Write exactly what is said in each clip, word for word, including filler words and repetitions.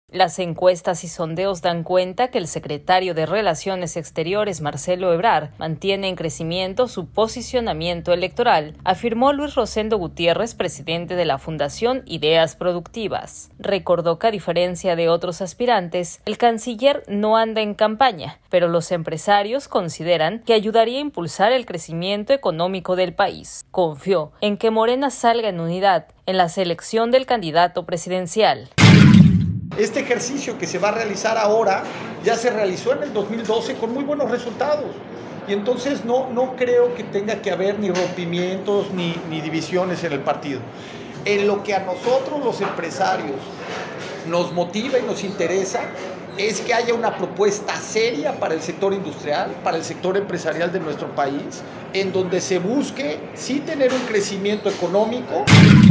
Las encuestas y sondeos dan cuenta que el secretario de Relaciones Exteriores, Marcelo Ebrard, mantiene en crecimiento su posicionamiento electoral, afirmó Luis Rosendo Gutiérrez, presidente de la Fundación Ideas Productivas. Recordó que, a diferencia de otros aspirantes, el canciller no anda en campaña, pero los empresarios consideran que ayudaría a impulsar el crecimiento económico del país. Confió en que Morena salga en unidad en la selección del candidato presidencial. Este ejercicio que se va a realizar ahora ya se realizó en el dos mil doce con muy buenos resultados y entonces no, no creo que tenga que haber ni rompimientos ni, ni divisiones en el partido. En lo que a nosotros los empresarios nos motiva y nos interesa es que haya una propuesta seria para el sector industrial, para el sector empresarial de nuestro país, en donde se busque sí tener un crecimiento económico.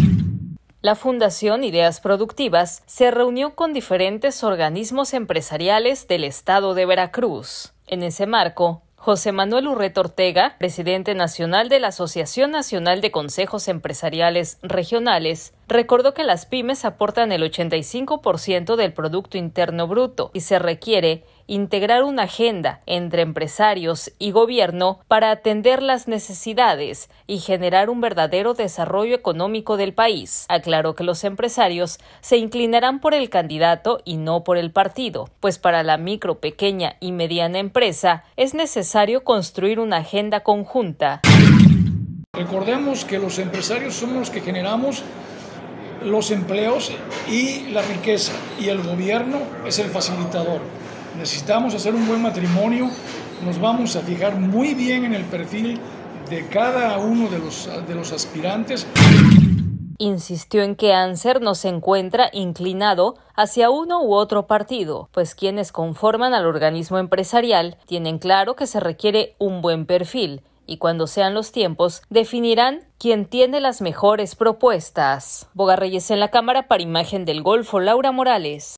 La Fundación Ideas Productivas se reunió con diferentes organismos empresariales del estado de Veracruz. En ese marco, José Manuel Urreta Ortega, presidente nacional de la Asociación Nacional de Consejos Empresariales Regionales, recordó que las pymes aportan el ochenta y cinco por ciento del Producto Interno Bruto y se requiere integrar una agenda entre empresarios y gobierno para atender las necesidades y generar un verdadero desarrollo económico del país. Aclaró que los empresarios se inclinarán por el candidato y no por el partido, pues para la micro, pequeña y mediana empresa es necesario construir una agenda conjunta. Recordemos que los empresarios somos los que generamos los empleos y la riqueza, y el gobierno es el facilitador. Necesitamos hacer un buen matrimonio, nos vamos a fijar muy bien en el perfil de cada uno de los, de los aspirantes. Insistió en que ANSER no se encuentra inclinado hacia uno u otro partido, pues quienes conforman al organismo empresarial tienen claro que se requiere un buen perfil y cuando sean los tiempos definirán quién tiene las mejores propuestas. Boga Reyes en la cámara para Imagen del Golfo, Laura Morales.